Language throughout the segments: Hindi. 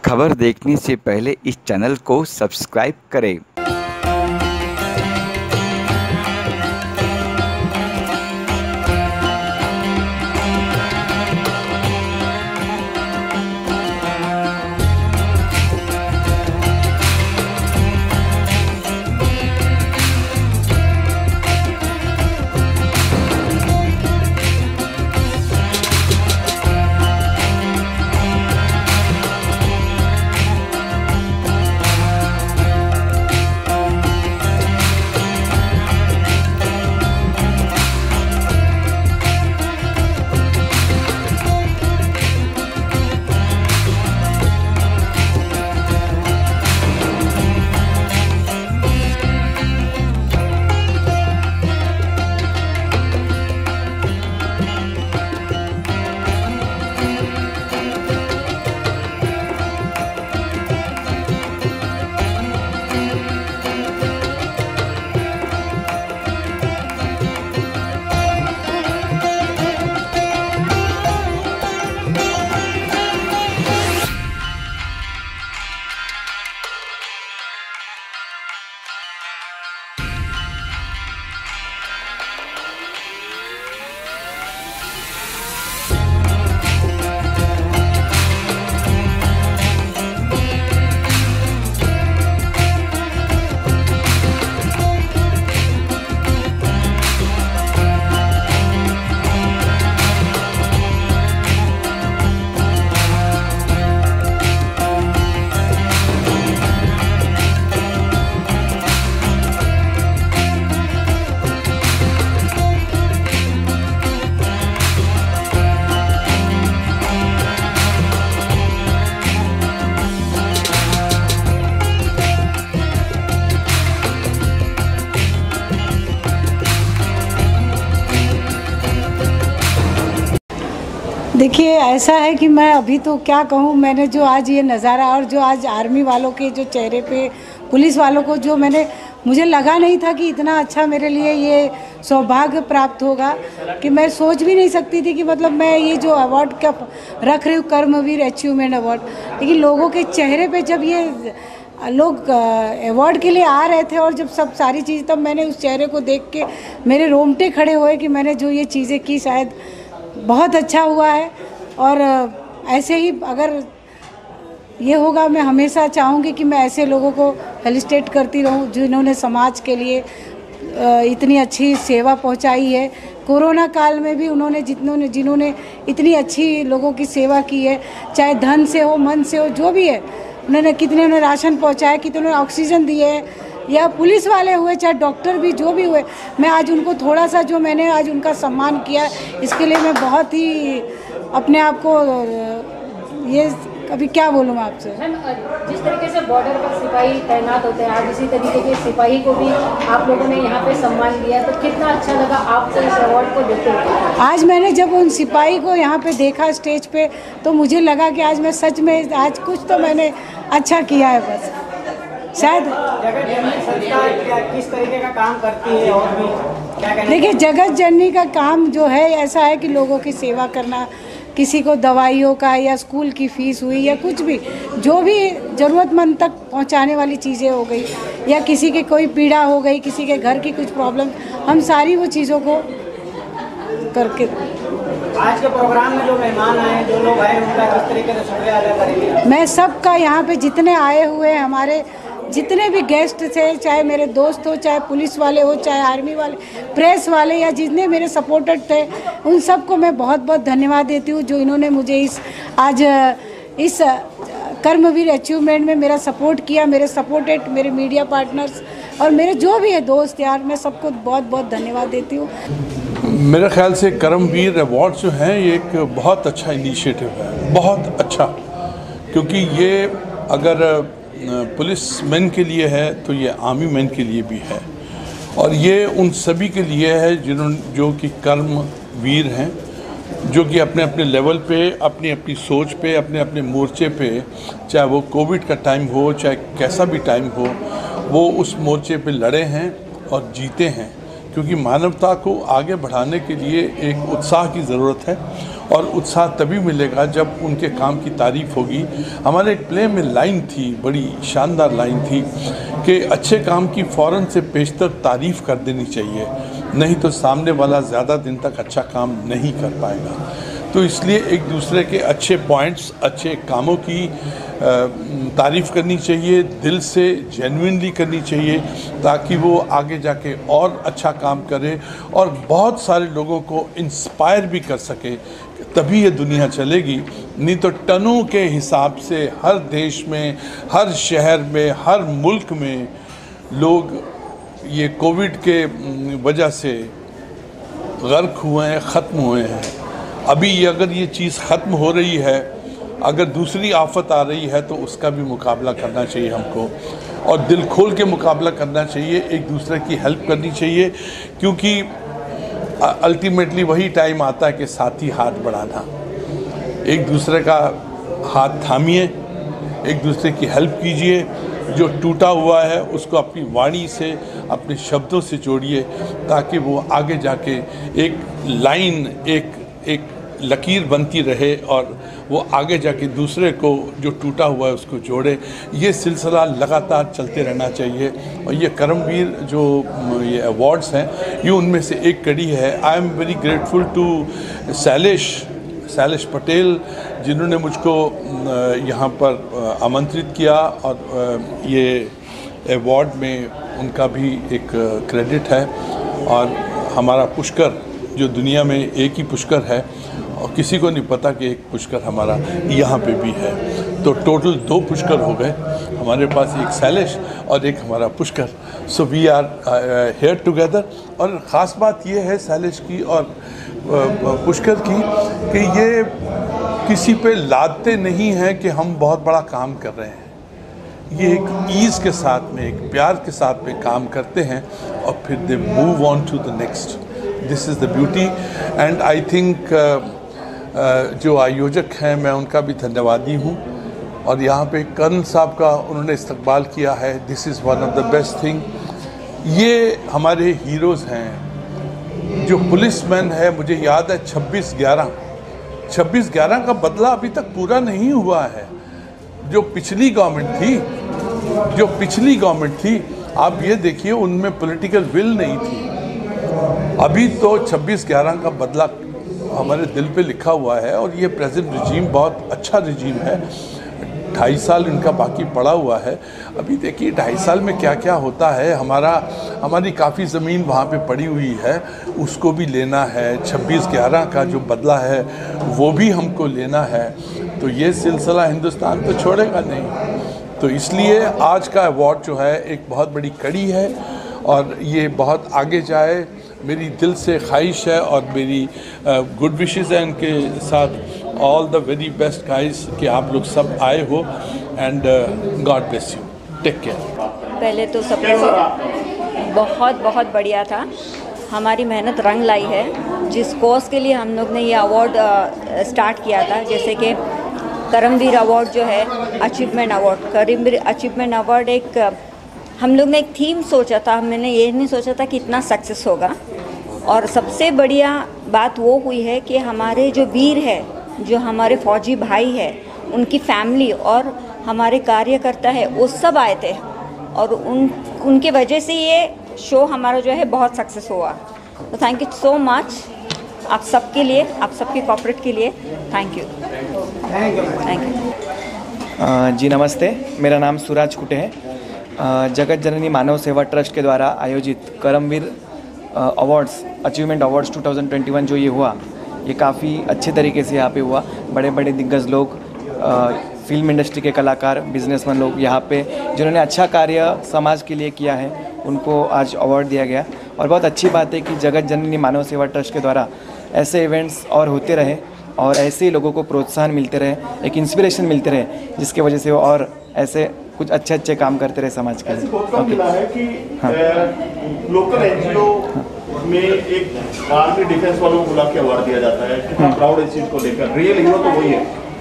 खबर देखने से पहले इस चैनल को सब्सक्राइब करें। देखिए, ऐसा है कि मैं अभी तो क्या कहूँ, मैंने जो आज ये नज़ारा और जो आज आर्मी वालों के जो चेहरे पे, पुलिस वालों को जो मुझे लगा नहीं था कि इतना अच्छा मेरे लिए ये सौभाग्य प्राप्त होगा कि मैं सोच भी नहीं सकती थी कि मतलब मैं ये जो अवार्ड का रख रही हूँ, कर्मवीर अचीवमेंट अवार्ड, लेकिन लोगों के चेहरे पे जब ये लोग अवार्ड के लिए आ रहे थे और जब सब सारी चीज़, तब मैंने उस चेहरे को देख के मेरे रोंगटे खड़े हुए कि मैंने जो ये चीज़ें की शायद बहुत अच्छा हुआ है। और ऐसे ही अगर ये होगा, मैं हमेशा चाहूँगी कि मैं ऐसे लोगों को फेलिसिटेट करती रहूँ जिन्होंने समाज के लिए इतनी अच्छी सेवा पहुँचाई है। कोरोना काल में भी उन्होंने जिन्होंने इतनी अच्छी लोगों की सेवा की है, चाहे धन से हो, मन से हो, जो भी है, उन्होंने राशन पहुँचाया, कितने ऑक्सीजन दिए है, या पुलिस वाले हुए, चाहे डॉक्टर भी, जो भी हुए, मैं आज उनको थोड़ा सा जो मैंने आज उनका सम्मान किया, इसके लिए मैं बहुत ही अपने आप को ये अभी क्या बोलूँ मैं आपसे। जिस तरीके से बॉर्डर पर सिपाही तैनात होते हैं, आज इसी तरीके के सिपाही को भी आप लोगों ने यहाँ पे सम्मान दिया, तो कितना अच्छा लगा आपको इस अवार्ड को देखते हुए? आज मैंने जब उन सिपाही को यहाँ पे देखा स्टेज पे, तो मुझे लगा कि आज मैं सच में आज कुछ तो मैंने अच्छा किया है। बस शायद किस तरीके का काम करती है और भी क्या कहना? देखिए, जगत जननी का काम जो है ऐसा है कि लोगों की सेवा करना, किसी को दवाइयों का या स्कूल की फ़ीस हुई या कुछ भी, जो भी ज़रूरतमंद तक पहुंचाने वाली चीज़ें हो गई, या किसी के कोई पीड़ा हो गई, किसी के घर की कुछ प्रॉब्लम, हम सारी वो चीज़ों को करके। आज के प्रोग्राम में जो मेहमान आए, जो लोग आए, उनका किस तरीके से शुक्रिया अदा करेंगे? मैं सबका, यहाँ पे जितने आए हुए हैं, हमारे जितने भी गेस्ट थे, चाहे मेरे दोस्त हो, चाहे पुलिस वाले हो, चाहे आर्मी वाले, प्रेस वाले, या जितने मेरे सपोर्टर थे, उन सबको मैं बहुत बहुत धन्यवाद देती हूँ जो इन्होंने मुझे इस कर्मवीर अचीवमेंट में मेरा सपोर्ट किया, मेरे सपोर्टेड, मेरे मीडिया पार्टनर्स और मेरे जो भी है दोस्त यार, मैं सबको बहुत बहुत धन्यवाद देती हूँ। मेरे ख्याल से कर्मवीर अवार्ड जो है ये एक बहुत अच्छा इनिशिएटिव है, बहुत अच्छा, क्योंकि ये अगर पुलिस मैन के लिए है तो ये आर्मी मैन के लिए भी है, और ये उन सभी के लिए है जो कि कर्मवीर हैं, जो कि अपने अपने लेवल पे, अपनी अपनी सोच पे, अपने अपने मोर्चे पे, चाहे वो कोविड का टाइम हो, चाहे कैसा भी टाइम हो, वो उस मोर्चे पे लड़े हैं और जीते हैं, क्योंकि मानवता को आगे बढ़ाने के लिए एक उत्साह की ज़रूरत है। और उत्साह तभी मिलेगा जब उनके काम की तारीफ होगी। हमारे एक प्ले में लाइन थी, बड़ी शानदार लाइन थी कि अच्छे काम की फ़ौरन से पेशतर तारीफ़ कर देनी चाहिए, नहीं तो सामने वाला ज़्यादा दिन तक अच्छा काम नहीं कर पाएगा। तो इसलिए एक दूसरे के अच्छे पॉइंट्स, अच्छे कामों की तारीफ़ करनी चाहिए, दिल से जेन्युइनली करनी चाहिए, ताकि वो आगे जाके और अच्छा काम करे और बहुत सारे लोगों को इंस्पायर भी कर सके। तभी ये दुनिया चलेगी, नहीं तो टनों के हिसाब से हर देश में, हर शहर में, हर मुल्क में लोग ये कोविड के वजह से गर्क हुए हैं, ख़त्म हुए हैं। अभी अगर ये चीज़ ख़त्म हो रही है, अगर दूसरी आफत आ रही है, तो उसका भी मुकाबला करना चाहिए हमको, और दिल खोल के मुकाबला करना चाहिए, एक दूसरे की हेल्प करनी चाहिए, क्योंकि अल्टीमेटली वही टाइम आता है कि साथी हाथ बढ़ाना। एक दूसरे का हाथ थामिए, एक दूसरे की हेल्प कीजिए, जो टूटा हुआ है उसको अपनी वाणी से, अपने शब्दों से जोड़िए, ताकि वो आगे जाके एक लाइन, एक लकीर बनती रहे और वो आगे जाके दूसरे को जो टूटा हुआ है उसको जोड़े। ये सिलसिला लगातार चलते रहना चाहिए, और ये करमवीर जो ये अवार्ड्स हैं, ये उनमें से एक कड़ी है। I am very grateful to Shailesh Patel, जिन्होंने मुझको यहाँ पर आमंत्रित किया, और ये अवार्ड में उनका भी एक क्रेडिट है। और हमारा पुष्कर, जो दुनिया में एक ही पुष्कर है और किसी को नहीं पता कि एक पुष्कर हमारा यहाँ पे भी है, तो टोटल 2 पुष्कर हो गए हमारे पास, एक शैलेश और एक हमारा Pushkar. So we are here together. और ख़ास बात ये है शैलेश की और पुष्कर की कि ये किसी पे लादते नहीं हैं कि हम बहुत बड़ा काम कर रहे हैं। ये एक ईज़ के साथ में, एक प्यार के साथ में काम करते हैं, और फिर they move on to the next. This is the beauty. And I think जो आयोजक हैं, मैं उनका भी धन्यवादी हूँ, और यहाँ पे कर्नल साहब का उन्होंने इस्तकबाल किया है। This is one of the best thing. ये हमारे हीरोज़ हैं। जो पुलिसमैन है, मुझे याद है 26/11 का बदला अभी तक पूरा नहीं हुआ है। जो पिछली गवर्नमेंट थी, आप ये देखिए, उनमें पॉलिटिकल विल नहीं थी। अभी तो 26/11 का बदला हमारे दिल पे लिखा हुआ है, और ये प्रेजेंट रिजीम बहुत अच्छा रिजीम है। 2.5 साल इनका बाकी पड़ा हुआ है। अभी देखिए 2.5 साल में क्या क्या होता है। हमारी काफ़ी ज़मीन वहाँ पे पड़ी हुई है, उसको भी लेना है। 26/11 का जो बदला है वो भी हमको लेना है। तो ये सिलसिला हिंदुस्तान तो छोड़ेगा नहीं। तो इसलिए आज का अवार्ड जो है एक बहुत बड़ी कड़ी है, और ये बहुत आगे जाए, मेरी दिल से ख्वाहिश है, और मेरी गुड विशेस हैं इनके साथ। All the very best guys कि आप लोग सब आए हो, and God bless you, take care. पहले तो सब बहुत बहुत बढ़िया था। हमारी मेहनत रंग लाई है। जिस कोर्स के लिए हम लोग ने ये अवार्ड स्टार्ट किया था, जैसे कि करमवीर अवार्ड जो है, achievement award, Karamveer achievement award, एक हम लोग ने एक थीम सोचा था। मैंने ये नहीं सोचा था कि इतना सक्सेस होगा। और सबसे बढ़िया बात वो हुई है कि हमारे जो वीर है, जो हमारे फौजी भाई है, उनकी फैमिली और हमारे कार्यकर्ता है, वो सब आए थे, और उनके वजह से ये शो हमारा जो है बहुत सक्सेस हुआ। तो थैंक यू सो मच आप सबके लिए, आप सबके कॉर्पोरेट के लिए। Thank you. जी नमस्ते, मेरा नाम सूरज कुटे है। जगत जननी मानव सेवा ट्रस्ट के द्वारा आयोजित करमवीर अवार्ड्स, अचीवमेंट अवार्ड्स 2021 जो ये हुआ, ये काफ़ी अच्छे तरीके से यहाँ पे हुआ। बड़े बड़े दिग्गज लोग, फिल्म इंडस्ट्री के कलाकार, बिजनेसमैन लोग यहाँ पे जिन्होंने अच्छा कार्य समाज के लिए किया है, उनको आज अवार्ड दिया गया। और बहुत अच्छी बात है कि जगत जननी मानव सेवा ट्रस्ट के द्वारा ऐसे इवेंट्स और होते रहे, और ऐसे ही लोगों को प्रोत्साहन मिलते रहे, एक इंस्पिरेशन मिलते रहे, जिसकी वजह से वो और ऐसे कुछ अच्छे काम करते रहे समाज के लिए। मिला है कि लोकल एनजीओ में एक आर्मी डिफेंस वालों को बुला के अवार्ड दिया जाता है। कितना प्राउड इस चीज़ को लेकर। रियल हीरो तो वही है,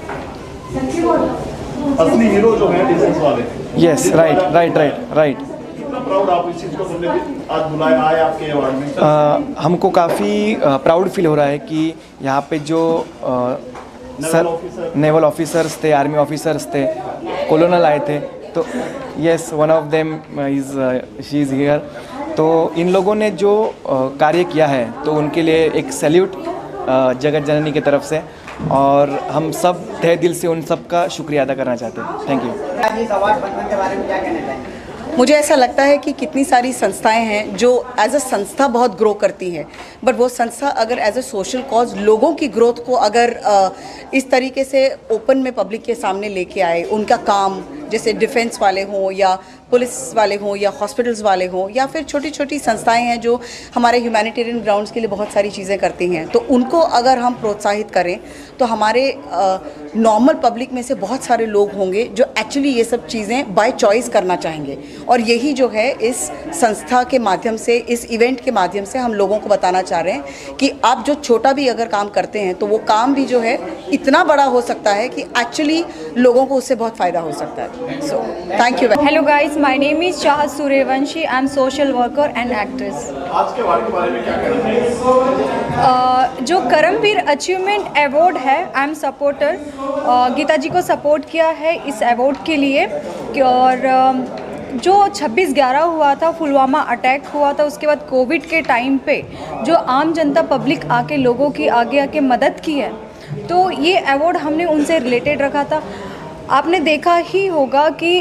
असली हीरो जो है डिफेंस वाले। Yes, right. कितना प्राउड आप इस चीज़ को सुनने के आज बुलाया आए आपके अवार्ड में? हमको काफ़ी प्राउड फील हो रहा है कि यहाँ पे जो नेवल ऑफिसर्स थे, आर्मी ऑफिसर्स थे, कॉलोनल आए थे, तो yes one of them she is here. तो इन लोगों ने जो कार्य किया है तो उनके लिए एक सैल्यूट जगत जननी की तरफ से, और हम सब तहे दिल से उन सब का शुक्रिया अदा करना चाहते हैं। Thank you. इस अवार्ड फंक्शन के बारे में क्या कहना चाहेंगे? मुझे ऐसा लगता है कि कितनी सारी संस्थाएं हैं जो एज अ संस्था बहुत ग्रो करती हैं, बट वो संस्था अगर एज अ सोशल कॉज लोगों की ग्रोथ को अगर इस तरीके से ओपन में पब्लिक के सामने लेके आए, उनका काम जैसे डिफेंस वाले हों या पुलिस वाले हों या हॉस्पिटल्स वाले हों या फिर छोटी छोटी संस्थाएं हैं जो हमारे ह्यूमैनिटेरियन ग्राउंड्स के लिए बहुत सारी चीज़ें करती हैं, तो उनको अगर हम प्रोत्साहित करें तो हमारे नॉर्मल पब्लिक में से बहुत सारे लोग होंगे जो एक्चुअली ये सब चीज़ें बाय चॉइस करना चाहेंगे। और यही जो है इस संस्था के माध्यम से, इस इवेंट के माध्यम से हम लोगों को बताना चाह रहे हैं कि आप जो छोटा भी अगर काम करते हैं तो वो काम भी जो है इतना बड़ा हो सकता है कि एक्चुअली लोगों को उससे बहुत फ़ायदा हो सकता है। So thank you. Hello guys, my name is Chahat Suryavanshi. I am social worker and actress. आज के अवार्ड के बारे में क्या कहना चाहिए? जो करमवीर अचीवमेंट अवार्ड है, I am supporter, Geeta ji को सपोर्ट किया है इस अवार्ड के लिए। और जो 26/11 हुआ था, पुलवामा अटैक हुआ था, उसके बाद कोविड के टाइम पे जो आम जनता पब्लिक आके लोगों की आगे आके मदद की है, तो ये अवार्ड हमने उनसे रिलेटेड रखा था। आपने देखा ही होगा कि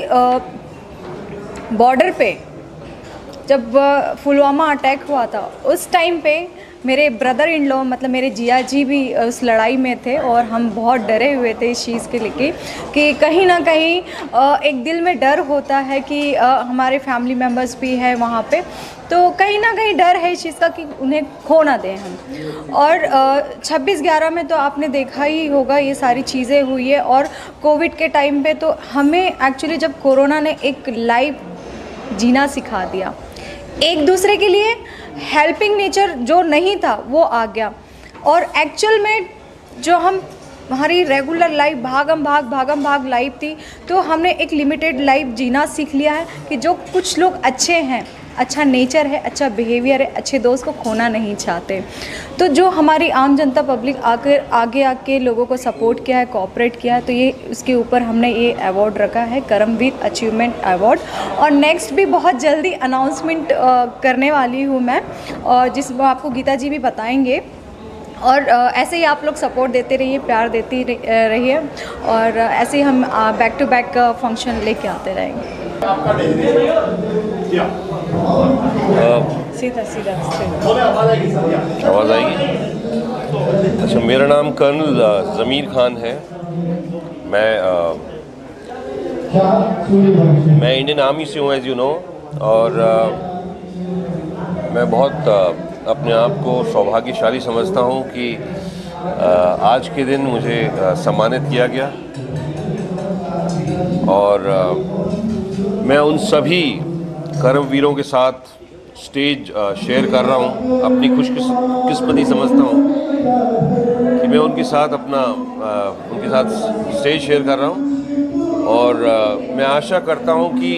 बॉर्डर पे जब पुलवामा अटैक हुआ था उस टाइम पे मेरे ब्रदर इन लॉ मतलब मेरे जिया जी भी उस लड़ाई में थे, और हम बहुत डरे हुए थे इस चीज़ के लेके कि कहीं ना कहीं एक दिल में डर होता है कि हमारे फैमिली मेम्बर्स भी हैं वहाँ पे, तो कहीं ना कहीं डर है इस चीज़ का कि उन्हें खो ना दें हम। और 26/11 में तो आपने देखा ही होगा ये सारी चीज़ें हुई है। और कोविड के टाइम पे तो हमें एक्चुअली जब कोरोना ने एक लाइफ जीना सिखा दिया, एक दूसरे के लिए हेल्पिंग नेचर जो नहीं था वो आ गया। और एक्चुअल में जो हमारी रेगुलर लाइफ भागम भाग लाइफ थी, तो हमने एक लिमिटेड लाइफ जीना सीख लिया है कि जो कुछ लोग अच्छे हैं, अच्छा नेचर है, अच्छा बिहेवियर है, अच्छे दोस्त को खोना नहीं चाहते। तो जो हमारी आम जनता पब्लिक आगे आके लोगों को सपोर्ट किया है, कोऑपरेट किया है, तो ये उसके ऊपर हमने ये अवार्ड रखा है, करमवीर अचीवमेंट अवार्ड। और नेक्स्ट भी बहुत जल्दी अनाउंसमेंट करने वाली हूँ मैं, और जिसमें आपको गीता जी भी बताएंगे। और ऐसे ही आप लोग सपोर्ट देते रहिए, प्यार देती रहिए, और ऐसे ही हम बैक टू बैक फंक्शन लेके आते रहेंगे। सीधा आवाज़ आएगी? अच्छा, मेरा नाम कर्नल ज़मीर खान है। मैं इंडियन आर्मी से हूँ, एज़ यू नो, और मैं बहुत अपने आप को सौभाग्यशाली समझता हूँ कि आज के दिन मुझे सम्मानित किया गया। और मैं उन सभी कर्मवीरों के साथ स्टेज शेयर कर रहा हूँ। अपनी खुशकिस्मती समझता हूँ कि मैं उनके साथ स्टेज शेयर कर रहा हूँ। और मैं आशा करता हूँ कि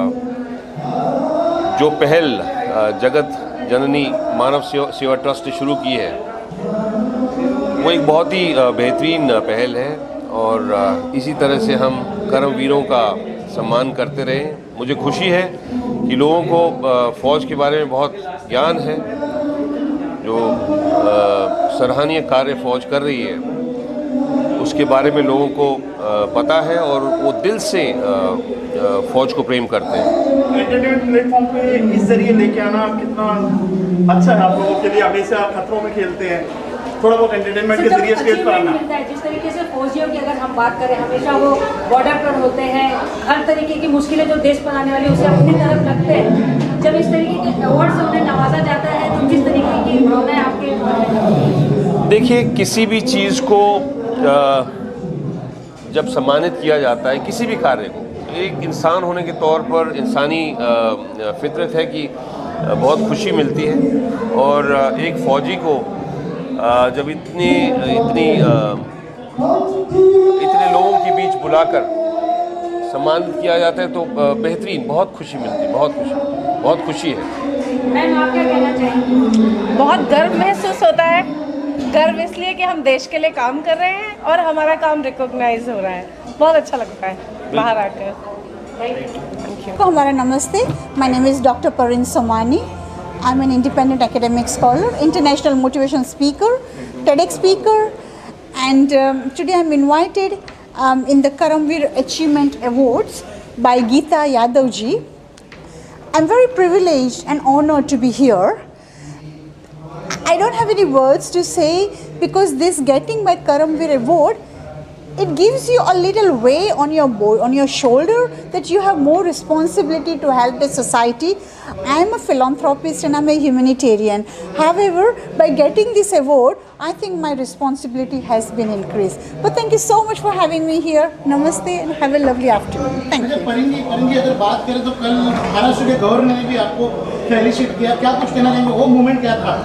जो पहल जगत जननी मानव सेवा ट्रस्ट ने शुरू की है वो एक बहुत ही बेहतरीन पहल है, और इसी तरह से हम कर्मवीरों का सम्मान करते रहें। मुझे खुशी है कि लोगों को फ़ौज के बारे में बहुत ज्ञान है। जो सराहनीय कार्य फ़ौज कर रही है उसके बारे में लोगों को पता है, और वो दिल से फ़ौज को प्रेम करते हैं। एंटरटेनमेंट प्लेटफॉर्म पे इस जरिए लेके आना कितना अच्छा है आप लोगों के लिए। हमेशा खतरों में खेलते हैं, थोड़ा बहुत एंटरटेनमेंट के जरिए स्टेज पर आना। जिस तरीके से फौजियों की अगर हम बात करें, हमेशा वो बॉर्डर पर होते हैं, हर तरीके की मुश्किलें जो देश पर आने वाली उसे अपनी तरफ रखते हैं। जब इस तरीके के अवार्ड से उन्हें नवाजा जाता है तो किस तरीके की भावनाएं आपके? देखिए, किसी भी चीज़ को जब सम्मानित किया जाता है, किसी भी कार्य को, एक इंसान होने के तौर पर इंसानी फितरत है कि बहुत खुशी मिलती है। और एक फ़ौजी को जब इतने लोगों के बीच बुलाकर सम्मानित किया जाता है तो बेहतरीन, बहुत खुशी मिलती है, बहुत खुशी है। मैम आप क्या कहना चाहेंगी? बहुत गर्व महसूस होता है। गर्व इसलिए कि हम देश के लिए काम कर रहे हैं और हमारा काम रिकॉग्नाइज हो रहा है। बहुत अच्छा लगता है बाहर आकर। हमारा नमस्ते, my name is doctor Parveen Somani. I am an independent academic scholar, international motivation speaker, TEDx speaker, and today I'm invited in the Karamveer Achievement Awards by Geeta Yadav ji. I'm very privileged and honored to be here. I don't have any words to say because this getting my Karamveer Award, it gives you a little weight on your shoulder that you have more responsibility to help the society. I am a philanthropist and I'm a humanitarian. However, by getting this award, I think my responsibility has been increased. But thank you so much for having me here. Namaste and have a lovely afternoon. Thank you. परिंगी अगर बात करें तो कल महाराष्ट्र के गवर्नर ने भी आपको फेलिसिट किया, क्या कुछ कहना चाहेंगे? वो मोमेंट क्या था?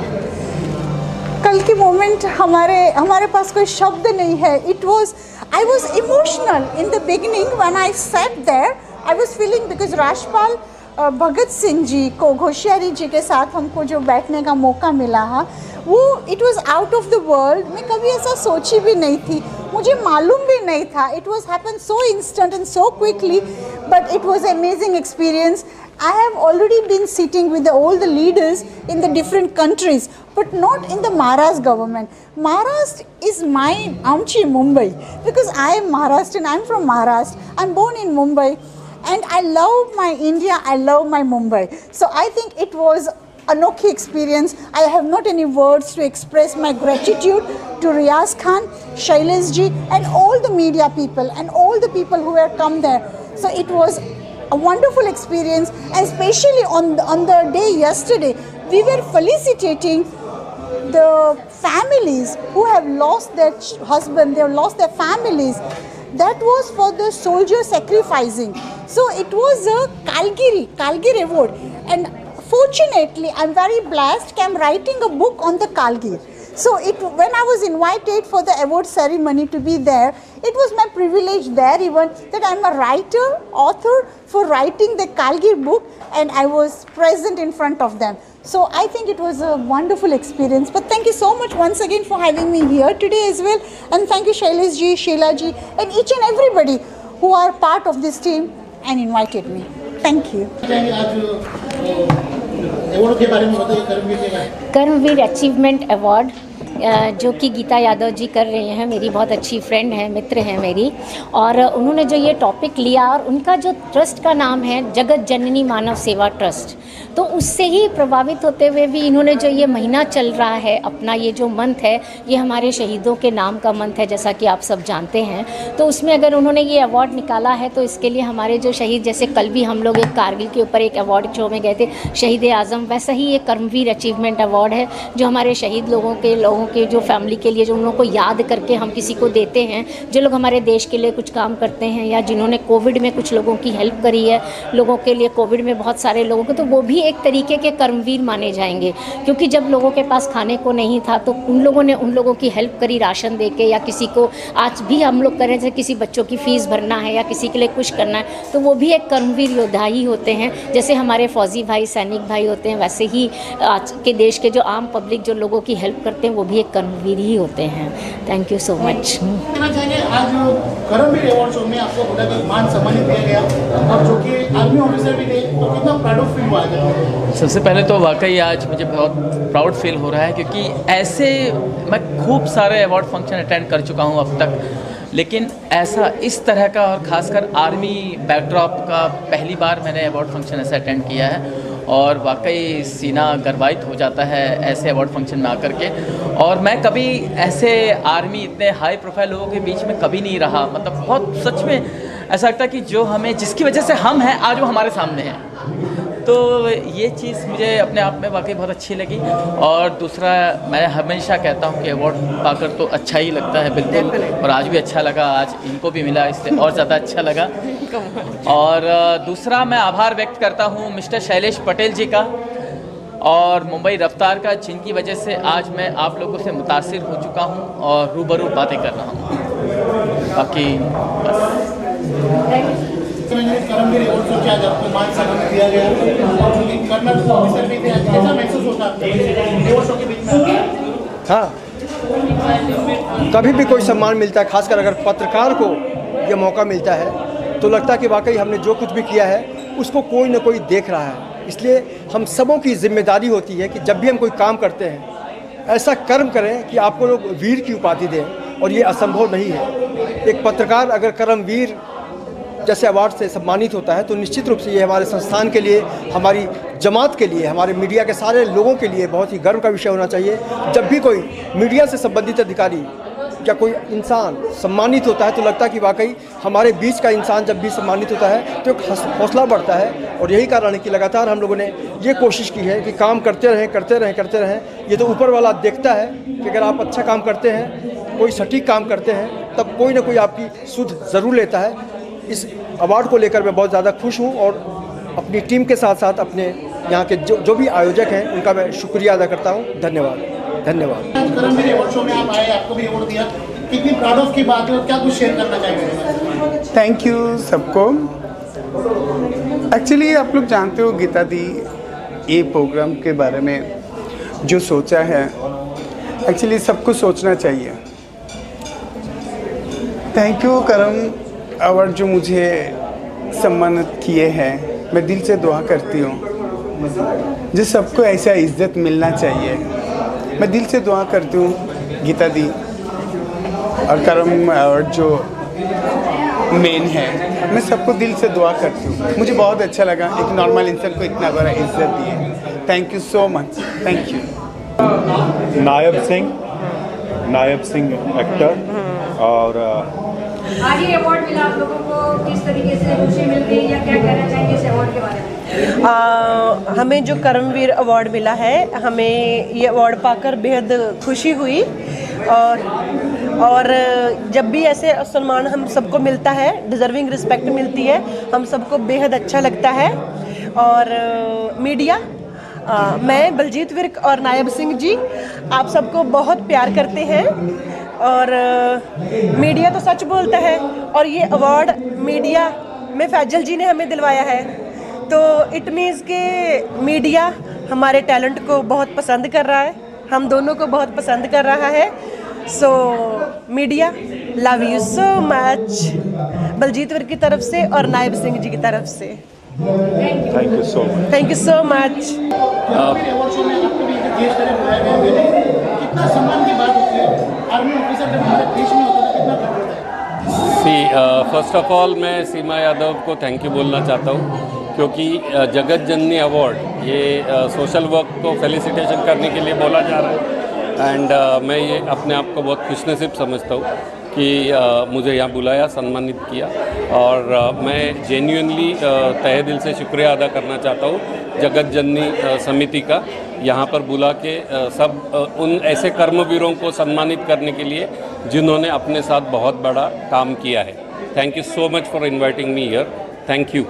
कल की मोमेंट हमारे पास कोई शब्द नहीं है. I was emotional in the beginning when I sat there. I was feeling because Rajpal Bhagat Singh ji को घोषियारी जी के साथ हमको जो बैठने का मौका मिला है वो it was out of the world. मैं कभी ऐसा सोची भी नहीं थी, मुझे मालूम भी नहीं था. It was happen so instant and so quickly, but it was amazing experience. I have already been sitting with all the leaders in the different countries, but not in the Maharashtra government. Maharashtra is my Amchi Mumbai because I am Maharashtrian. I am from Maharashtra. I am born in Mumbai, and I love my India. I love my Mumbai. So I think it was anokhi experience. I have not any words to express my gratitude to Riaz Khan, Shailesh ji, and all the media people and all the people who have come there. So it was a wonderful experience, and especially on the day yesterday, we were felicitating the families who have lost their husband, they have lost their families. That was for the soldiers sacrificing. So it was a Kalgiri award, and fortunately I'm very blessed. I'm writing a book on the Kalgir. So when I was invited for the award ceremony to be there, it was my privilege there even that I'm a writer, author for writing the Kalgir book, and I was present in front of them. So I think it was a wonderful experience. But thank you so much once again for having me here today as well. And thank you Shailesh ji, Sheila ji, and each and everybody who are part of this team and invited me. Thank you. Karmveer achievement award जो कि गीता यादव जी कर रही हैं, मेरी बहुत अच्छी फ्रेंड हैं, मित्र हैं मेरी, और उन्होंने जो ये टॉपिक लिया और उनका जो ट्रस्ट का नाम है जगत जननी मानव सेवा ट्रस्ट, तो उससे ही प्रभावित होते हुए भी इन्होंने जो ये महीना चल रहा है अपना, ये जो मंथ है ये हमारे शहीदों के नाम का मंथ है जैसा कि आप सब जानते हैं. तो उसमें अगर उन्होंने ये अवार्ड निकाला है तो इसके लिए हमारे जो शहीद, जैसे कल भी हम लोग एक कारगिल के ऊपर एक अवार्ड शो में गए थे शहीद आज़म, वैसा ही ये कर्मवीर अचीवमेंट अवार्ड है जो हमारे शहीद लोगों के जो फैमिली के लिए, जो उन लोगों को याद करके हम किसी को देते हैं, जो लोग हमारे देश के लिए कुछ काम करते हैं या जिन्होंने कोविड में कुछ लोगों की हेल्प करी है, लोगों के लिए कोविड में बहुत सारे लोगों को, तो वो भी एक तरीके के कर्मवीर माने जाएंगे. क्योंकि जब लोगों के पास खाने को नहीं था तो उन लोगों ने उन लोगों की हेल्प करी राशन दे के, या किसी को आज भी हम लोग करें जैसे किसी बच्चों की फ़ीस भरना है या किसी के लिए कुछ करना है, तो वो भी एक कर्मवीर योद्धा ही होते हैं. जैसे हमारे फौजी भाई, सैनिक भाई होते हैं, वैसे ही आज के देश के जो आम पब्लिक जो लोगों की हेल्प करते हैं वो भी एक कर्मवीर ही होते हैं. Thank you so much. कहना चाहेंगे आज कर्मवीर अवार्ड शो में आपको बड़ा मान सम्मानित किया गया और जो कि आर्मी ऑफिसर भी थे, तो कितना प्राउड फील हुआ है? सबसे पहले तो वाकई आज मुझे बहुत प्राउड फील हो रहा है क्योंकि ऐसे मैं खूब सारे अवार्ड फंक्शन अटेंड कर चुका हूँ अब तक, लेकिन ऐसा इस तरह का और ख़ासकर आर्मी बैकड्रॉप का पहली बार मैंने अवार्ड फंक्शन ऐसा अटेंड किया है और वाकई सीना गर्वाइत हो जाता है ऐसे अवार्ड फंक्शन में आकर के. और मैं कभी ऐसे आर्मी इतने हाई प्रोफाइल लोगों के बीच में कभी नहीं रहा, मतलब बहुत सच में ऐसा लगता है कि जो हमें, जिसकी वजह से हम हैं आज, वो हमारे सामने हैं. तो ये चीज़ मुझे अपने आप में वाकई बहुत अच्छी लगी. और दूसरा, मैं हमेशा कहता हूँ कि अवार्ड पाकर तो अच्छा ही लगता है बिल्कुल, और आज भी अच्छा लगा, आज इनको भी मिला इससे और ज़्यादा अच्छा लगा. और दूसरा, मैं आभार व्यक्त करता हूँ मिस्टर शैलेश पटेल जी का और मुंबई रफ्तार का, जिनकी वजह से आज मैं आप लोगों से मुतासिर हो चुका हूँ और रूबरू बातें कर रहा हूँ. बाकी बस. करमवीर अवार्ड से आज आपको मान सम्मान दिया गया और चूंकि कर्नल ऑफिसर भी थे, कैसा महसूस होता है अवार्ड शो के बीच में? हाँ, कभी भी कोई सम्मान मिलता है, खासकर अगर पत्रकार को ये मौका मिलता है तो लगता है कि वाकई हमने जो कुछ भी किया है उसको कोई ना कोई देख रहा है। इसलिए हम सबों की जिम्मेदारी होती है कि जब भी हम कोई काम करते हैं ऐसा कर्म करें कि आपको लोग वीर की उपाधि दें, और ये असंभव नहीं है। एक पत्रकार अगर कर्मवीर जैसे अवार्ड से सम्मानित होता है तो निश्चित रूप से ये हमारे संस्थान के लिए, हमारी जमात के लिए, हमारे मीडिया के सारे लोगों के लिए बहुत ही गर्व का विषय होना चाहिए। जब भी कोई मीडिया से संबंधित अधिकारी या कोई इंसान सम्मानित होता है तो लगता है कि वाकई हमारे बीच का इंसान जब भी सम्मानित होता है तो एक हौसला बढ़ता है। और यही कारण है कि लगातार हम लोगों ने ये कोशिश की है कि काम करते रहें। ये तो ऊपर वाला देखता है कि अगर आप अच्छा काम करते हैं, कोई सटीक काम करते हैं, तब कोई ना कोई आपकी सुध ज़रूर लेता है। इस अवार्ड को लेकर मैं बहुत ज़्यादा खुश हूँ और अपनी टीम के साथ साथ अपने यहाँ के जो भी आयोजक हैं उनका मैं शुक्रिया अदा करता हूँ। धन्यवाद। करमवीर अवार्ड शो में आप आए, आपको भी अवार्ड दिया, कितनी प्राउड ऑफ की बात है और क्या कुछ शेयर करना चाहेंगे? थैंक यू सबको। एक्चुअली आप लोग जानते हो गीता दी ये प्रोग्राम के बारे में जो सोचा है, एक्चुअली सबको सोचना चाहिए। थैंक यू करम अवार्ड जो मुझे सम्मानित किए हैं, मैं दिल से दुआ करती हूँ जो सबको ऐसा इज्जत मिलना चाहिए। मैं दिल से दुआ करती हूँ गीता दी और करम अवार्ड जो मेन है, मैं सबको दिल से दुआ करती हूँ। मुझे बहुत अच्छा लगा एक नॉर्मल इंसान को इतना बड़ा इज्जत दिए। Thank you so much. Thank you. Nayab Singh actor. और आज ये अवार्ड मिला आप लोगों को, किस तरीके से खुशी मिल गई या क्या कहना चाहेंगे इस अवार्ड के बारे में? हमें जो करमवीर अवार्ड मिला है, हमें ये अवार्ड पाकर बेहद खुशी हुई। और जब भी ऐसे सम्मान हम सबको मिलता है, डिज़र्विंग रिस्पेक्ट मिलती है, हम सबको बेहद अच्छा लगता है। और मीडिया, मैं बलजीत विर्क और नायब सिंह जी आप सबको बहुत प्यार करते हैं और मीडिया तो सच बोलता है और ये अवार्ड मीडिया में फैजल जी ने हमें दिलवाया है, तो इट मीन्स के मीडिया हमारे टैलेंट को बहुत पसंद कर रहा है, हम दोनों को बहुत पसंद कर रहा है। So media love you so much, Baljeet Virk की तरफ से और नायब सिंह जी की तरफ से। Thank you so much. Thank you so much. कितना सम्मान की बात होती है, आर्मी ऑफिसर जब हमारे देश में होता है कितना प्राउड है? फर्स्ट ऑफ ऑल मैं सीमा यादव को थैंक यू बोलना चाहता हूँ, क्योंकि जगत जननी अवार्ड ये सोशल वर्क को फेलिसिटेशन करने के लिए बोला जा रहा है। एंड मैं ये अपने आप को बहुत खुशनसीब समझता हूँ कि मुझे यहाँ बुलाया, सम्मानित किया, और मैं जेन्युइनली तहे दिल से शुक्रिया अदा करना चाहता हूँ जगत जननी समिति का, यहाँ पर बुला के सब उन ऐसे कर्मवीरों को सम्मानित करने के लिए जिन्होंने अपने साथ बहुत बड़ा काम किया है। Thank you so much for inviting me here. Thank you.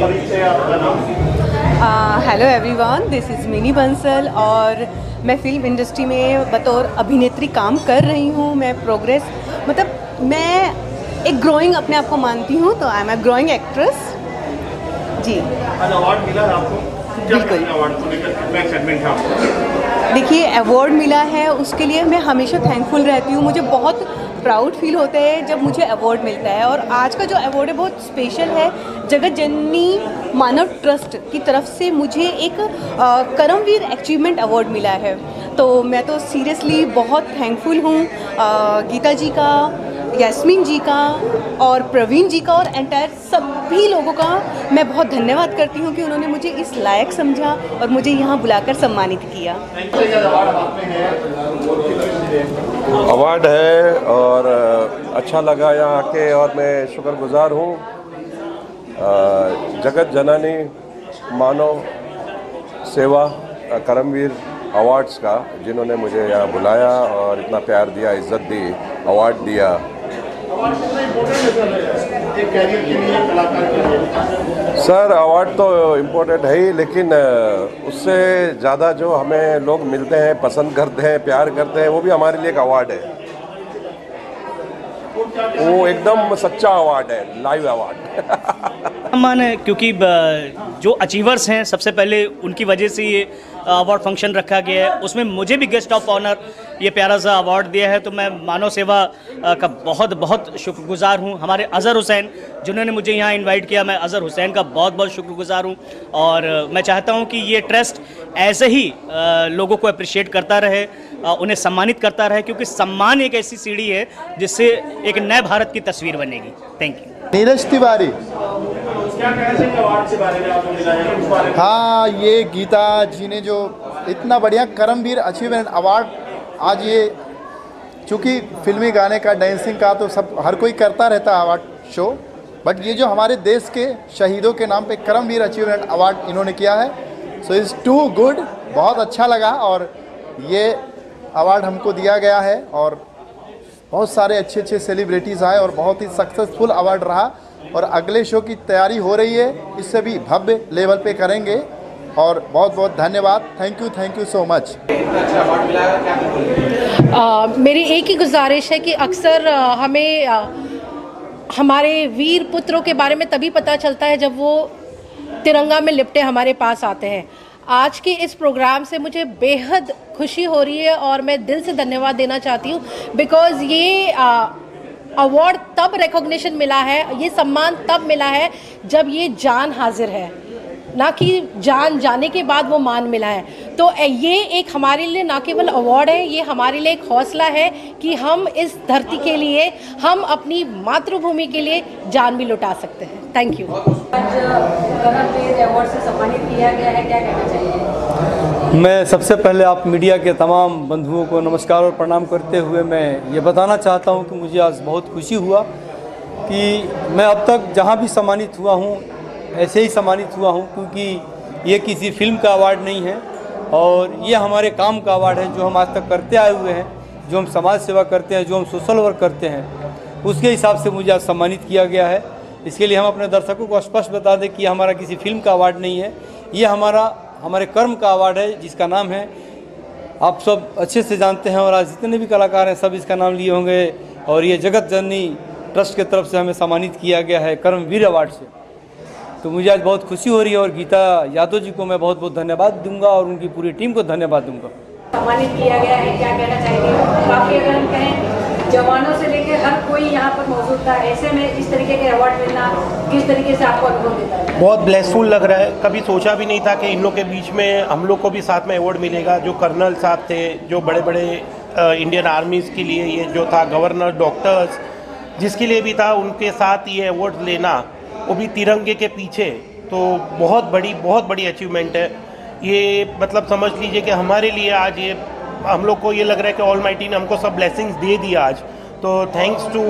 Hello everyone, this is Mini Bansal और मैं फिल्म इंडस्ट्री में बतौर अभिनेत्री काम कर रही हूँ। मैं प्रोग्रेस मतलब मैं एक ग्रोइंग अपने आप को मानती हूँ, तो I am a growing actress ji. Award मिला आपको? बिल्कुल। अवार्ड को लेकर कितना एक्साइटमेंट है आपको? देखिए, अवार्ड मिला है उसके लिए मैं हमेशा थैंकफुल रहती हूँ। मुझे बहुत प्राउड फील होता है जब मुझे अवार्ड मिलता है, और आज का जो अवार्ड है बहुत स्पेशल है। जगत जननी मानव ट्रस्ट की तरफ से मुझे एक करमवीर अचीवमेंट अवार्ड मिला है, तो मैं तो सीरियसली बहुत थैंकफुल हूँ गीता जी का, यास्मीन जी का और प्रवीण जी का और एंटायर सभी लोगों का मैं बहुत धन्यवाद करती हूँ कि उन्होंने मुझे इस लायक समझा और मुझे यहाँ बुलाकर सम्मानित किया। अवार्ड है और अच्छा लगा यहाँ आके, और मैं शुक्रगुजार हूँ जगत जननी मानव सेवा करमवीर अवार्ड्स का, जिन्होंने मुझे यहाँ बुलाया और इतना प्यार दिया, इज्जत दी, अवार्ड दिया। सर अवार्ड तो इम्पोर्टेंट है ही, लेकिन उससे ज़्यादा जो हमें लोग मिलते हैं, पसंद करते हैं, प्यार करते हैं, वो भी हमारे लिए एक अवार्ड है। वो एकदम सच्चा अवार्ड है, लाइव अवार्ड। सम्मान है क्योंकि जो अचीवर्स हैं सबसे पहले उनकी वजह से ये अवार्ड फंक्शन रखा गया है। उसमें मुझे भी गेस्ट ऑफ ऑनर ये प्यारा सा अवार्ड दिया है, तो मैं मानव सेवा का बहुत बहुत शुक्रगुजार हूँ। हमारे अज़हर हुसैन जिन्होंने मुझे यहाँ इनवाइट किया, मैं अज़हर हुसैन का बहुत बहुत शुक्रगुजार हूँ। और मैं चाहता हूँ कि ये ट्रस्ट ऐसे ही लोगों को अप्रिशिएट करता रहे, उन्हें सम्मानित करता रहे, क्योंकि सम्मान एक ऐसी सीढ़ी है जिससे एक नए भारत की तस्वीर बनेगी। Thank you. नीरज तिवारी। हाँ, ये गीता जी ने जो इतना बढ़िया करमवीर अचीवमेंट अवार्ड, आज ये चूँकि फिल्मी गाने का, डांसिंग का तो सब हर कोई करता रहता है अवार्ड शो, बट ये जो हमारे देश के शहीदों के नाम पे करमवीर अचीवमेंट अवार्ड इन्होंने किया है, सो इज़ टू गुड। बहुत अच्छा लगा और ये अवार्ड हमको दिया गया है और बहुत सारे अच्छे अच्छे सेलिब्रिटीज़ आए और बहुत ही सक्सेसफुल अवार्ड रहा। और अगले शो की तैयारी हो रही है, इससे भी भव्य लेवल पे करेंगे। और बहुत बहुत धन्यवाद। Thank you so much. मेरी एक ही गुजारिश है कि अक्सर हमें हमारे वीर पुत्रों के बारे में तभी पता चलता है जब वो तिरंगा में लिपटे हमारे पास आते हैं। आज के इस प्रोग्राम से मुझे बेहद खुशी हो रही है और मैं दिल से धन्यवाद देना चाहती हूँ, बिकॉज़ ये अवार्ड तब रिकॉग्निशन मिला है, ये सम्मान तब मिला है जब ये जान हाजिर है, ना कि जान जाने के बाद वो मान मिला है। तो ये एक हमारे लिए ना केवल अवार्ड है, ये हमारे लिए एक हौसला है कि हम इस धरती के लिए, हम अपनी मातृभूमि के लिए जान भी लुटा सकते हैं। Thank you. आज करमवीर अवार्ड से सम्मानित किया गया है, क्या कहना चाहिए? मैं सबसे पहले आप मीडिया के तमाम बंधुओं को नमस्कार और प्रणाम करते हुए मैं ये बताना चाहता हूँ कि मुझे आज बहुत खुशी हुआ कि मैं अब तक जहाँ भी सम्मानित हुआ हूँ ऐसे ही सम्मानित हुआ हूँ, क्योंकि ये किसी फिल्म का अवार्ड नहीं है और ये हमारे काम का अवार्ड है, जो हम आज तक करते आए हुए हैं, जो हम समाज सेवा करते हैं, जो हम सोशल वर्क करते हैं, उसके हिसाब से मुझे आज सम्मानित किया गया है। इसके लिए हम अपने दर्शकों को स्पष्ट बता दें कि हमारा किसी फिल्म का अवार्ड नहीं है, ये हमारे कर्म का अवार्ड है, जिसका नाम है, आप सब अच्छे से जानते हैं और आज जितने भी कलाकार हैं सब इसका नाम लिए होंगे। और ये जगत जननी ट्रस्ट की तरफ से हमें सम्मानित किया गया है कर्मवीर अवार्ड से। तो मुझे आज बहुत खुशी हो रही है और गीता यादव जी को मैं बहुत बहुत धन्यवाद दूंगा और उनकी पूरी टीम को धन्यवाद दूंगा। सम्मानित किया गया है, क्या कहना चाहिए? काफ़ी अगर हम कहें जवानों से लेकर हर कोई यहाँ पर मौजूद था, ऐसे में इस तरीके के अवार्ड मिलना किस तरीके से आपको अनुभव देता है? बहुत ब्लेसफुल लग रहा है। कभी सोचा भी नहीं था कि इन लोग के बीच में हम लोग को भी साथ में अवार्ड मिलेगा। जो कर्नल साहब थे, जो बड़े बड़े इंडियन आर्मीज़ के लिए ये जो था, गवर्नर, डॉक्टर्स, जिसके लिए भी था, उनके साथ ये अवार्ड लेना, वो भी तिरंगे के पीछे, तो बहुत बड़ी अचीवमेंट है ये। मतलब समझ लीजिए कि हमारे लिए आज ये हम लोग को ये लग रहा है कि ऑलमाइटी ने हमको सब ब्लेसिंग्स दे दिया आज। तो thanks to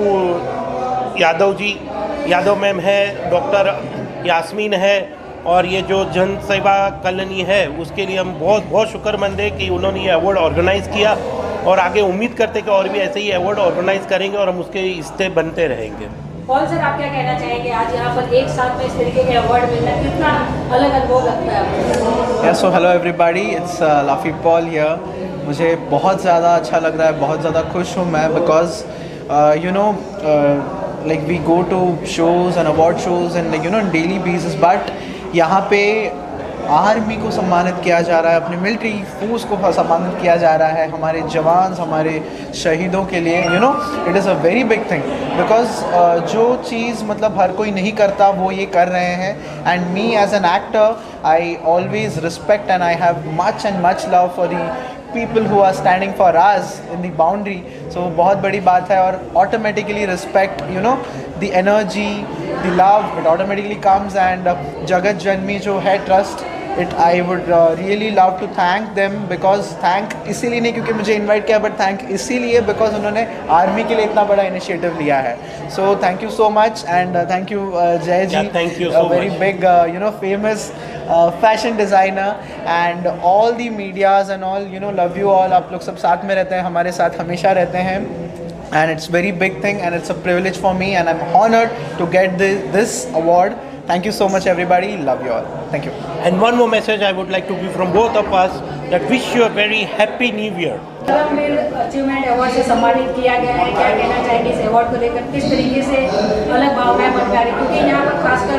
Yadav ji, Yadav ma'am है, डॉक्टर यास्मीन है, और ये जो जन सेवा कॉलोनी है उसके लिए हम बहुत शुक्रमंद है कि उन्होंने ये अवार्ड ऑर्गेनाइज़ किया। और आगे उम्मीद करते कि और भी ऐसे ही अवार्ड ऑर्गेनाइज करेंगे और हम उसके हिस्से बनते रहेंगे। पॉल सर, आप क्या कहना चाहेंगे? आज यहाँ पर एक साथ में इस तरीके के अवार्ड मिलना कितना अलग अनुभव लगता है आपको? So hello everybody, it's Laffy Paul here. मुझे बहुत ज़्यादा अच्छा लग रहा है, बहुत ज़्यादा खुश हूँ मैं, because you know like we go to shows and award shows and like you know daily basis, but यहाँ पे आर्मी को सम्मानित किया जा रहा है, अपने मिलिट्री फोर्स को सम्मानित किया जा रहा है, हमारे जवान, हमारे शहीदों के लिए। You know it is a very big thing, because जो चीज़ मतलब हर कोई नहीं करता वो ये कर रहे हैं। And me as an actor, I always respect and I have much and much love for the people who are standing for us in the boundary. So बहुत बड़ी बात है, और automatically respect, you know, the energy, the love, it automatically comes. And जगत जननी जो है trust, I would really love to thank them, because thank इसीलिए नहीं क्योंकि मुझे invite किया, but thank इसीलिए because उन्होंने आर्मी के लिए इतना बड़ा initiative लिया है. So thank you so much, and thank you Jay ji, thank you so a very much. big you know famous fashion designer, and all the medias and all, you know, love you all. आप लोग सब साथ में रहते हैं, हमारे साथ हमेशा रहते हैं, and it's very big thing and it's a privilege for me, and I'm honored to get this award. Thank you so much everybody, love you all, thank you. And one more message I would like to give from both of us, that wish you a very happy new year. Karamveer achievement award से सम्मानित किया गया है, क्या कहना चाहेंगे इस अवार्ड को लेकर? किस तरीके से अलग भावनाएं बन रही, क्योंकि यहाँ पर खासकर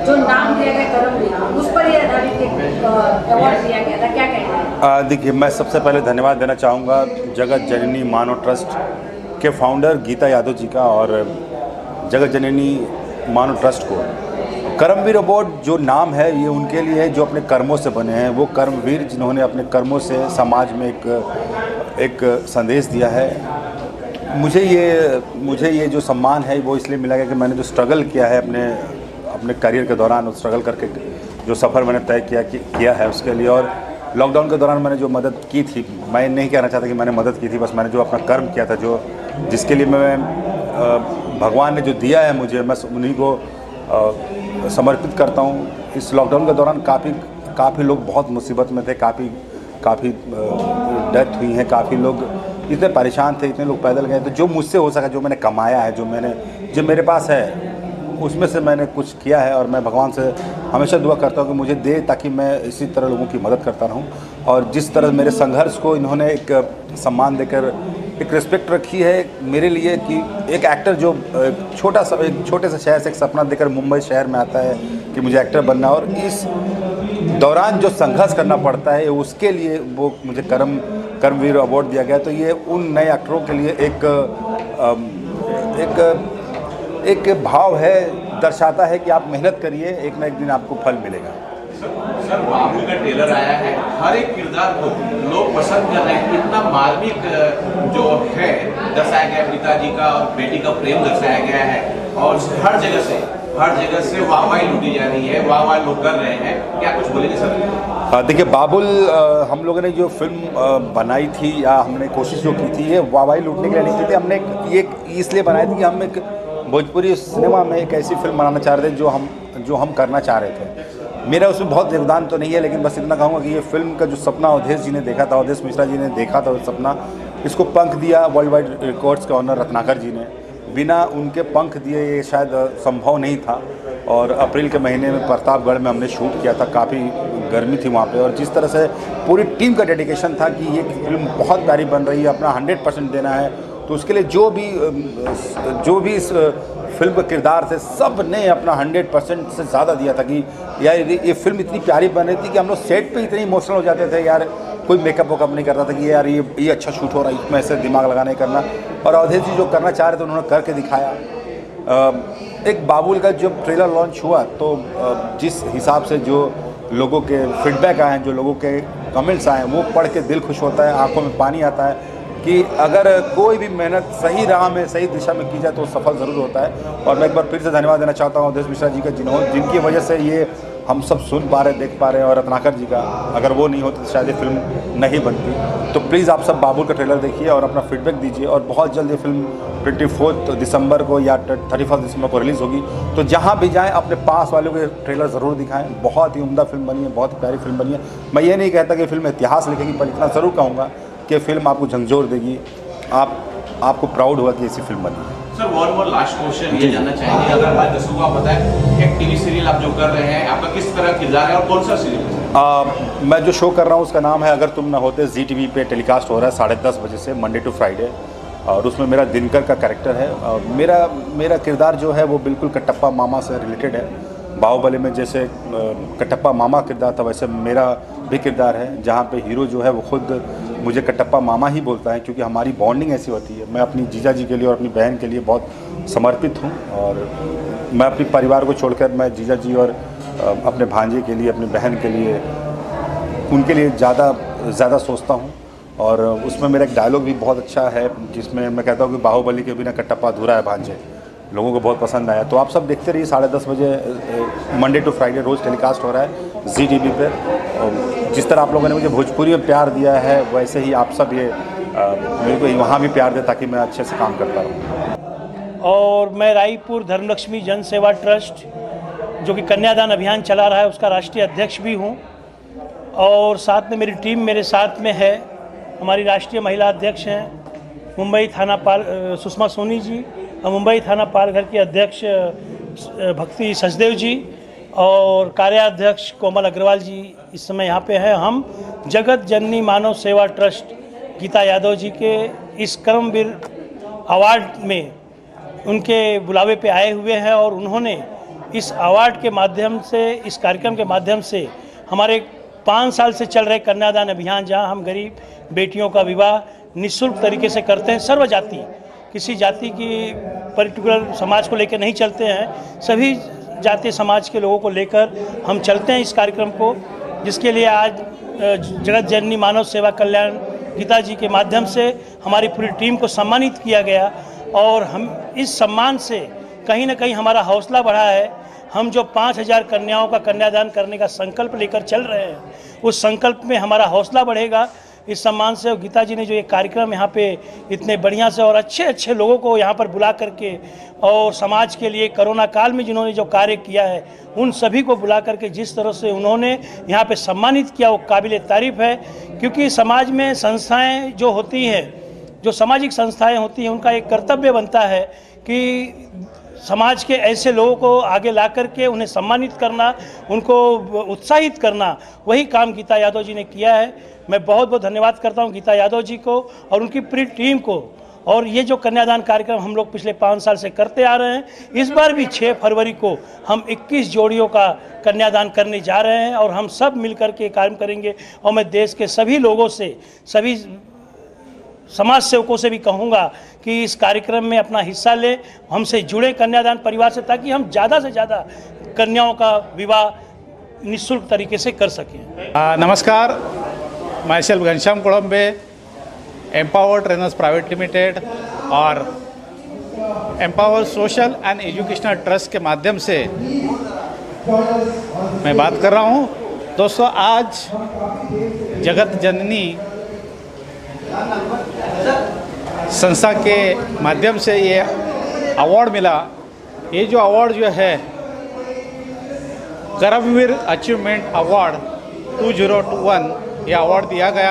जो नाम दिया गया कर्मवीर, उस पर ये आधारित अवार्ड दिया गया था, क्या कहना है? देखिए, मैं सबसे पहले धन्यवाद देना चाहूँगा जगत जननी मानव ट्रस्ट के फाउंडर गीता यादव जी का और जगत जननी मानव ट्रस्ट को। कर्मवीर अवार्ड जो नाम है ये उनके लिए है जो अपने कर्मों से बने हैं, वो कर्मवीर जिन्होंने अपने कर्मों से समाज में एक संदेश दिया है। मुझे ये जो सम्मान है वो इसलिए मिला है कि मैंने जो स्ट्रगल किया है अपने करियर के दौरान, उस स्ट्रगल करके जो सफ़र मैंने तय किया है उसके लिए, और लॉकडाउन के दौरान मैंने जो मदद की थी, मैं नहीं कहना चाहता कि मैंने मदद की थी, बस मैंने जो अपना कर्म किया था, जिसके लिए मैं भगवान ने जो दिया है मुझे, मैं उन्हीं को समर्पित करता हूँ। इस लॉकडाउन के दौरान काफ़ी लोग बहुत मुसीबत में थे, काफ़ी डेथ हुई है, काफ़ी लोग इतने परेशान थे, इतने लोग पैदल गए। तो जो मुझसे हो सका, जो मैंने कमाया है, जो मेरे पास है, उसमें से मैंने कुछ किया है। और मैं भगवान से हमेशा दुआ करता हूँ कि मुझे दे, ताकि मैं इसी तरह लोगों की मदद करता रहूँ। और जिस तरह मेरे संघर्ष को इन्होंने एक सम्मान देकर एक रिस्पेक्ट रखी है मेरे लिए, कि एक एक्टर जो एक छोटे से शहर से एक सपना देकर मुंबई शहर में आता है कि मुझे एक्टर बनना, और इस दौरान जो संघर्ष करना पड़ता है उसके लिए वो मुझे कर्मवीर अवार्ड दिया गया। तो ये उन नए एक्टरों के लिए एक भाव है, दर्शाता है कि आप मेहनत करिए, एक ना एक दिन आपको फल मिलेगा। सर, बाबुल का ट्रेलर आया है, हर एक किरदार को लोग पसंद कर रहे हैं, इतना मार्मिक जो है दर्शाया गया, पिताजी का और बेटी का प्रेम दर्शाया गया है, और हर जगह से वाहवाही लूटी जा रही है, वाहवाही लोग कर रहे हैं, क्या कुछ बोलेंगे सर? देखिए, बाबुल हम लोगों ने जो फिल्म बनाई थी, या हमने कोशिश जो की थी, ये वाहवाही लूटने के लिए नहीं की थी। हमने ये इसलिए बनाई थी कि हम एक भोजपुरी सिनेमा में एक ऐसी फिल्म बनाना चाह रहे थे जो हम करना चाह रहे थे। मेरा उसमें बहुत योगदान तो नहीं है, लेकिन बस इतना कहूँगा कि ये फिल्म का जो सपना अवधेश जी ने देखा था, अवधेश मिश्रा जी ने देखा था, वो सपना, इसको पंख दिया वर्ल्ड वाइड रिकॉर्ड्स के ऑनर रत्नाकर जी ने। बिना उनके पंख दिए ये शायद संभव नहीं था। और अप्रैल के महीने में प्रतापगढ़ में हमने शूट किया था, काफ़ी गर्मी थी वहाँ पे, और जिस तरह से पूरी टीम का डेडिकेशन था कि ये फिल्म बहुत प्यारी बन रही है, अपना 100% देना है, तो उसके लिए जो भी इस फिल्म का किरदार थे, सब ने अपना 100% से ज़्यादा दिया था कि यार ये फिल्म इतनी प्यारी बन रही थी कि हम लोग सेट पे इतने इमोशनल हो जाते थे। यार कोई मेकअप वेकअप नहीं करता था कि यार ये अच्छा शूट हो रहा है, इसमें ऐसे दिमाग लगा नहीं करना। और अवधेश जी जो करना चाह रहे थे उन्होंने करके दिखाया। एक बाबुल का जब ट्रेलर लॉन्च हुआ तो जिस हिसाब से जो लोगों के फीडबैक आए हैं, जो लोगों के कमेंट्स आए हैं, वो पढ़ के दिल खुश होता है, आंखों में पानी आता है कि अगर कोई भी मेहनत सही राह में, सही दिशा में की जाए तो सफल ज़रूर होता है। और मैं एक बार फिर से धन्यवाद देना चाहता हूँ अवधेश मिश्रा जी का, जिनकी वजह से ये हम सब सुन पा रहे, देख पा रहे हैं, और रत्नाकर जी का, अगर वो नहीं होते तो शायद ये फिल्म नहीं बनती। तो प्लीज़ आप सब बाबुल का ट्रेलर देखिए और अपना फीडबैक दीजिए। और बहुत जल्द ये फिल्म 24 दिसंबर को या 31 दिसंबर को रिलीज़ होगी। तो जहाँ भी जाएँ अपने पास वालों के ट्रेलर ज़रूर दिखाएँ। बहुत ही उम्दा फिल्म बनी है, बहुत ही प्यारी फिल्म बनी है। मैं ये नहीं कहता कि फिल्म इतिहास लिखेगी, पर इतना ज़रूर कहूँगा कि फिल्म आपको झंझोर देगी, आपको प्राउड होगा कि ऐसी फिल्म बनी है। सर, वन लास्ट क्वेश्चन ये जानना चाहेंगे, अगर हमारे दर्शकों को आप बताएं, एक टीवी सीरियल आप जो कर रहे हैं, आपका किस तरह किरदार है और कौन सा सीरियल? मैं जो शो कर रहा हूँ उसका नाम है अगर तुम न होते। जी टीवी पे टेलीकास्ट हो रहा है 10:30 बजे से, मंडे टू फ्राइडे, और उसमें मेरा दिनकर का कैरेक्टर है। मेरा किरदार जो है वो बिल्कुल कटप्पा मामा से रिलेटेड है। बाहुबली में जैसे कटप्पा मामा किरदार था, वैसे मेरा भी किरदार है, जहाँ पे हीरो जो है वो खुद मुझे कटप्पा मामा ही बोलता है, क्योंकि हमारी बॉन्डिंग ऐसी होती है। मैं अपनी जीजा जी के लिए और अपनी बहन के लिए बहुत समर्पित हूँ, और मैं अपने परिवार को छोड़कर मैं जीजा जी और अपने भांजे के लिए, अपनी बहन के लिए, उनके लिए ज़्यादा सोचता हूँ। और उसमें मेरा एक डायलॉग भी बहुत अच्छा है, जिसमें मैं कहता हूँ कि बाहुबली के बिना कटप्पा अधूरा है भांजे। लोगों को बहुत पसंद आया। तो आप सब देखते रहिए, 10:30 बजे मंडे टू फ्राइडे रोज़ टेलीकास्ट हो रहा है जी टीवी पे। जिस तरह आप लोगों ने मुझे भोजपुरी में प्यार दिया है, वैसे ही आप सब ये मेरे को वहाँ भी प्यार दें, ताकि मैं अच्छे से काम करता रहूँ। और मैं रायपुर धर्मलक्ष्मी जन सेवा ट्रस्ट, जो कि कन्यादान अभियान चला रहा है, उसका राष्ट्रीय अध्यक्ष भी हूँ। और साथ में मेरी टीम मेरे साथ में है। हमारी राष्ट्रीय महिला अध्यक्ष हैं मुंबई थाना पाल सुषमा सोनी जी, और मुंबई थाना पालघर की अध्यक्ष भक्ति सचदेव जी, और कार्याध्यक्ष कोमल अग्रवाल जी इस समय यहाँ पे हैं। हम जगत जननी मानव सेवा ट्रस्ट गीता यादव जी के इस कर्मवीर अवार्ड में उनके बुलावे पे आए हुए हैं, और उन्होंने इस अवार्ड के माध्यम से, इस कार्यक्रम के माध्यम से हमारे 5 साल से चल रहे कन्यादान अभियान, जहां हम गरीब बेटियों का विवाह निःशुल्क तरीके से करते हैं, सर्व जाति, किसी जाति की पर्टिकुलर समाज को लेकर नहीं चलते हैं, सभी जाति समाज के लोगों को लेकर हम चलते हैं इस कार्यक्रम को, जिसके लिए आज जगत जननी मानव सेवा कल्याण गीता जी के माध्यम से हमारी पूरी टीम को सम्मानित किया गया। और हम इस सम्मान से कहीं ना कहीं हमारा हौसला बढ़ा है। हम जो 5000 कन्याओं का कन्यादान करने का संकल्प लेकर चल रहे हैं, उस संकल्प में हमारा हौसला बढ़ेगा इस सम्मान से। और गीता जी ने जो ये कार्यक्रम यहाँ पे इतने बढ़िया से और अच्छे अच्छे लोगों को यहाँ पर बुला करके, और समाज के लिए कोरोना काल में जिन्होंने जो कार्य किया है, उन सभी को बुला करके जिस तरह से उन्होंने यहाँ पे सम्मानित किया, वो काबिल तारीफ़ है। क्योंकि समाज में संस्थाएँ जो होती हैं, जो सामाजिक संस्थाएँ होती हैं, उनका एक कर्तव्य बनता है कि समाज के ऐसे लोगों को आगे ला करके उन्हें सम्मानित करना, उनको उत्साहित करना, वही काम गीता यादव जी ने किया है। मैं बहुत बहुत धन्यवाद करता हूं गीता यादव जी को और उनकी पूरी टीम को। और ये जो कन्यादान कार्यक्रम हम लोग पिछले 5 साल से करते आ रहे हैं, इस बार भी 6 फरवरी को हम 21 जोड़ियों का कन्यादान करने जा रहे हैं और हम सब मिलकर के काम करेंगे। और मैं देश के सभी लोगों से, सभी समाज सेवकों से भी कहूँगा कि इस कार्यक्रम में अपना हिस्सा ले, हमसे जुड़े कन्यादान परिवार से, ताकि हम ज़्यादा से ज़्यादा कन्याओं का विवाह निःशुल्क तरीके से कर सकें। नमस्कार, myself Ghanshyam Kodambe, Empower trainers private limited और Empower social and educational trust के माध्यम से मैं बात कर रहा हूँ। दोस्तों, आज जगत जननी संस्था के माध्यम से ये अवार्ड मिला। ये जो अवार्ड जो है करमवीर अचीवमेंट अवार्ड 2021, ये अवार्ड दिया गया।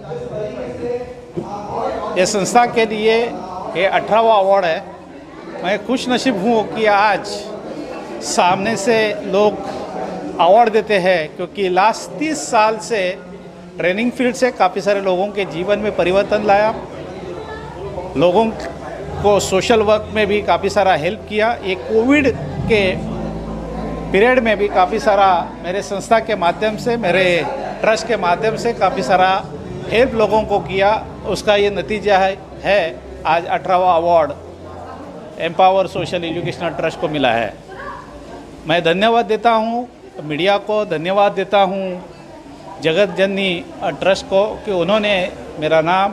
ये संस्था के लिए ये 18वां अवार्ड है। मैं खुश नसीब हूँ कि आज सामने से लोग अवार्ड देते हैं, क्योंकि लास्ट 30 साल से ट्रेनिंग फील्ड से काफ़ी सारे लोगों के जीवन में परिवर्तन लाया, लोगों को सोशल वर्क में भी काफ़ी सारा हेल्प किया। ये कोविड के पीरियड में भी काफ़ी सारा मेरे संस्था के माध्यम से, मेरे ट्रस्ट के माध्यम से काफ़ी सारा हेल्प लोगों को किया। उसका ये नतीजा है आज 18वां award Empower social educational trust को मिला है। मैं धन्यवाद देता हूँ मीडिया को, धन्यवाद देता हूँ जगत जननी ट्रस्ट को कि उन्होंने मेरा नाम,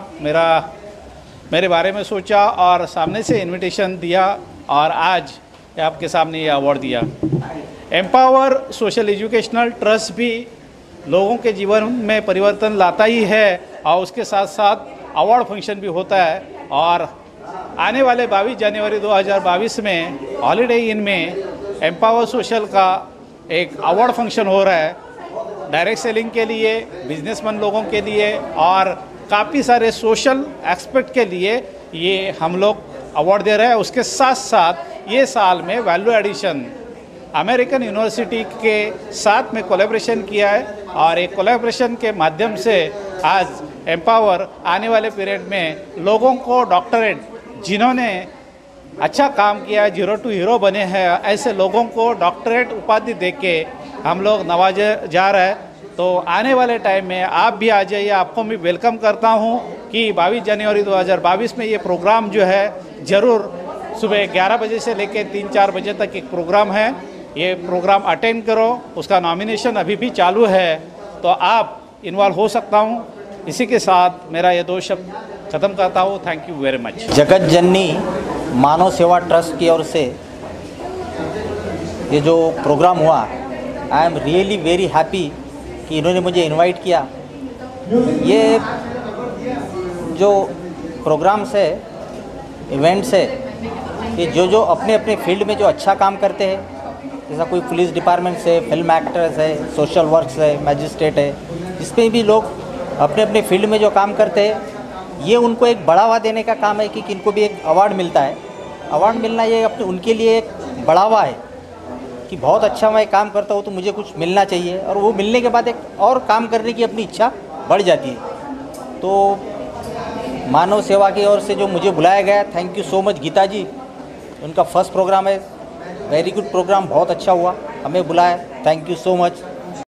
मेरे बारे में सोचा और सामने से इनविटेशन दिया और आज आपके सामने ये अवार्ड दिया। एम्पावर सोशल एजुकेशनल ट्रस्ट भी लोगों के जीवन में परिवर्तन लाता ही है और उसके साथ साथ अवार्ड फंक्शन भी होता है। और आने वाले 22 जनवरी 2022 में हॉलीडे इन में एम्पावर सोशल का एक अवार्ड फंक्शन हो रहा है, डायरेक्ट सेलिंग के लिए, बिजनेसमैन लोगों के लिए और काफ़ी सारे सोशल एस्पेक्ट के लिए ये हम लोग अवार्ड दे रहे हैं। उसके साथ साथ ये साल में वैल्यू एडिशन अमेरिकन यूनिवर्सिटी के साथ में कोलैबोरेशन किया है और एक कोलैबोरेशन के माध्यम से आज एम्पावर आने वाले पीरियड में लोगों को डॉक्टरेट, जिन्होंने अच्छा काम किया, 0 to हीरो बने हैं, ऐसे लोगों को डॉक्टरेट उपाधि देके हम लोग नवाजे जा रहे हैं। तो आने वाले टाइम में आप भी आ जाइए, आपको मैं वेलकम करता हूं कि 22 जनवरी 2022 में ये प्रोग्राम जो है ज़रूर सुबह 11 बजे से लेकर 3-4 बजे तक एक प्रोग्राम है। ये प्रोग्राम अटेंड करो, उसका नॉमिनेशन अभी भी चालू है, तो आप इन्वॉल्व हो सकता हूं। इसी के साथ मेरा ये 2 शब्द ख़त्म करता हूँ। Thank you very much. Jagat Janani मानव सेवा ट्रस्ट की ओर से ये जो प्रोग्राम हुआ, I am really very happy कि इन्होंने मुझे इनवाइट किया। ये जो प्रोग्राम्स है, इवेंट्स है, ये जो अपने अपने फील्ड में जो अच्छा काम करते हैं, जैसा कोई पुलिस डिपार्टमेंट है, फिल्म एक्टर्स है, सोशल वर्क्स है, मैजिस्ट्रेट है, जिसमें भी लोग अपने अपने फील्ड में जो काम करते हैं, ये उनको एक बढ़ावा देने का काम है कि इनको भी एक अवार्ड मिलता है। अवार्ड मिलना ये अपने उनके लिए एक बढ़ावा है कि बहुत अच्छा मैं काम करता हूँ तो मुझे कुछ मिलना चाहिए, और वो मिलने के बाद एक और काम करने की अपनी इच्छा बढ़ जाती है। तो मानव सेवा की ओर से जो मुझे बुलाया गया, thank you so much Geeta ji. उनका फर्स्ट प्रोग्राम है वेरी गुड प्रोग्राम, बहुत अच्छा हुआ, हमें बुलाया, थैंक यू सो मच।